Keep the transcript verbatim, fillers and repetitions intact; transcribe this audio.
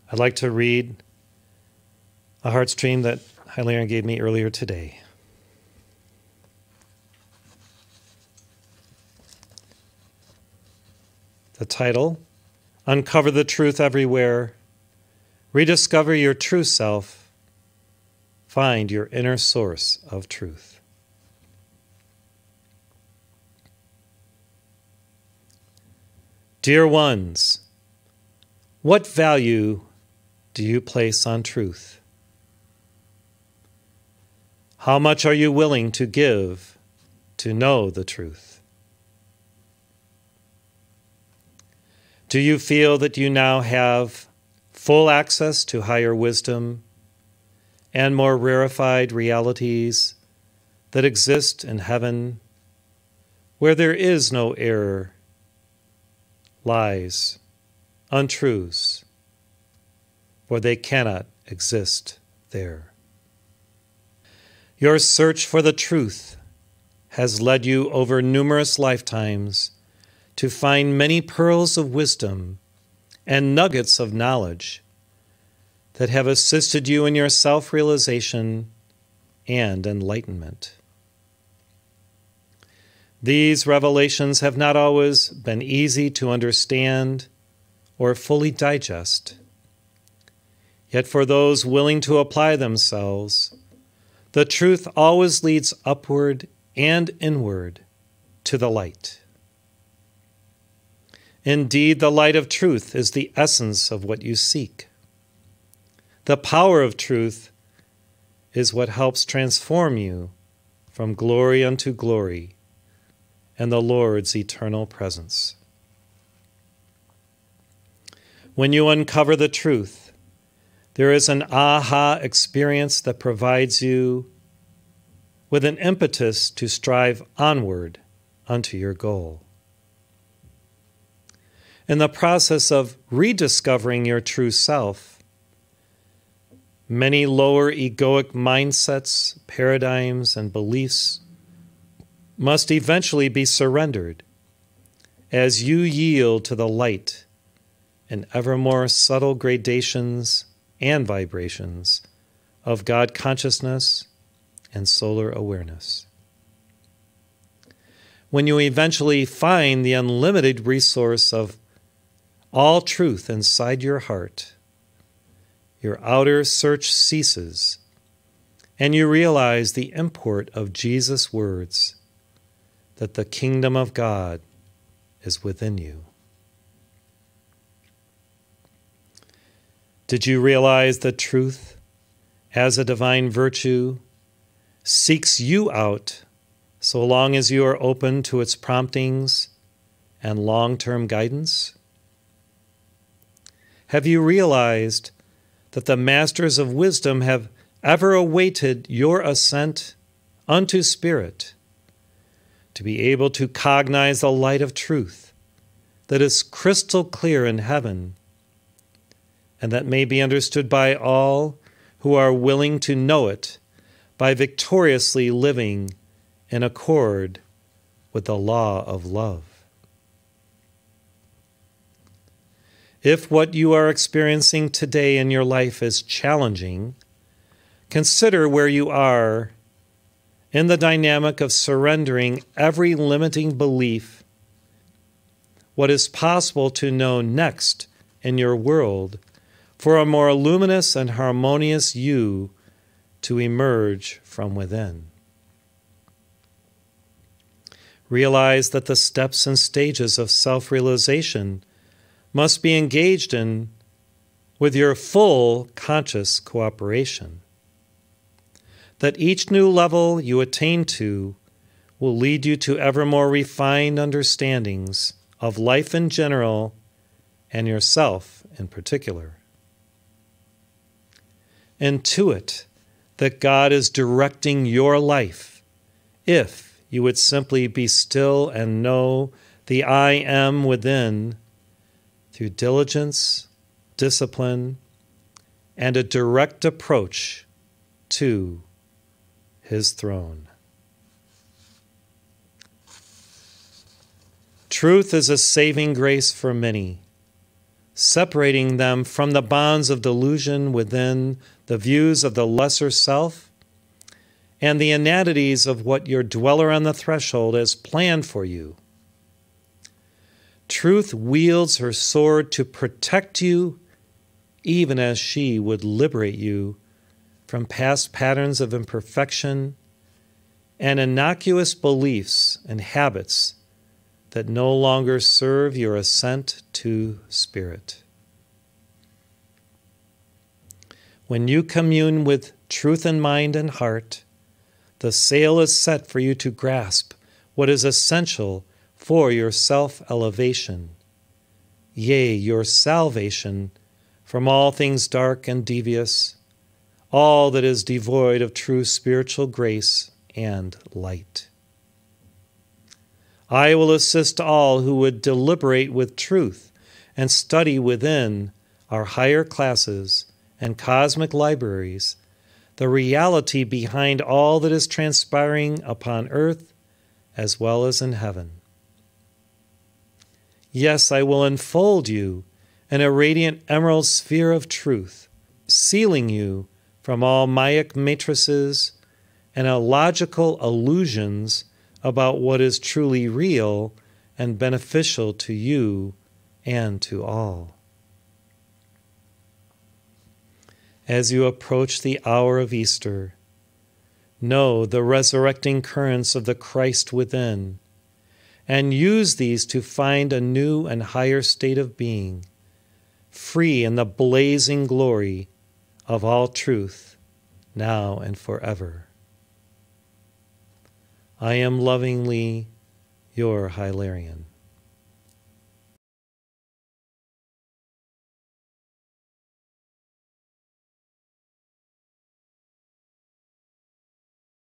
I'd like to read a heart stream that Hilarion gave me earlier today. The title, Uncover the Truth Everywhere, Rediscover Your True Self, Find Your Inner Source of Truth. Dear ones, what value do you place on truth? How much are you willing to give to know the truth? Do you feel that you now have full access to higher wisdom and more rarefied realities that exist in heaven, where there is no error, lies, untruths, for they cannot exist there? Your search for the truth has led you over numerous lifetimes to find many pearls of wisdom and nuggets of knowledge that have assisted you in your self-realization and enlightenment. These revelations have not always been easy to understand or fully digest. Yet for those willing to apply themselves, the truth always leads upward and inward to the light. Indeed, the light of truth is the essence of what you seek. The power of truth is what helps transform you from glory unto glory and the Lord's eternal presence. When you uncover the truth, there is an aha experience that provides you with an impetus to strive onward unto your goal. In the process of rediscovering your true self, many lower egoic mindsets, paradigms, and beliefs must eventually be surrendered as you yield to the light in ever more subtle gradations and vibrations of God consciousness and solar awareness. When you eventually find the unlimited resource of all truth inside your heart, your outer search ceases, and you realize the import of Jesus' words that the kingdom of God is within you. Did you realize that truth, as a divine virtue, seeks you out so long as you are open to its promptings and long-term guidance? Have you realized that the masters of wisdom have ever awaited your ascent unto spirit to be able to cognize the light of truth that is crystal clear in heaven and that may be understood by all who are willing to know it by victoriously living in accord with the law of love? If what you are experiencing today in your life is challenging, consider where you are in the dynamic of surrendering every limiting belief, what is possible to know next in your world for a more luminous and harmonious you to emerge from within. Realize that the steps and stages of self-realization must be engaged in with your full conscious cooperation. That each new level you attain to will lead you to ever more refined understandings of life in general and yourself in particular. Intuit that God is directing your life if you would simply be still and know the I am within through diligence, discipline, and a direct approach to His throne. Truth is a saving grace for many, separating them from the bonds of delusion within the views of the lesser self and the inanities of what your dweller on the threshold has planned for you. Truth wields her sword to protect you, even as she would liberate you from past patterns of imperfection and innocuous beliefs and habits that no longer serve your ascent to spirit. When you commune with truth in mind and heart, the sail is set for you to grasp what is essential for your self-elevation, yea, your salvation from all things dark and devious, all that is devoid of true spiritual grace and light. I will assist all who would deliberate with truth and study within our higher classes and cosmic libraries the reality behind all that is transpiring upon earth as well as in heaven. Yes, I will enfold you in a radiant emerald sphere of truth, sealing you from all Mayic matrices and illogical illusions about what is truly real and beneficial to you and to all. As you approach the hour of Easter, know the resurrecting currents of the Christ within, and use these to find a new and higher state of being, free in the blazing glory of all truth, now and forever. I am lovingly your Hilarion.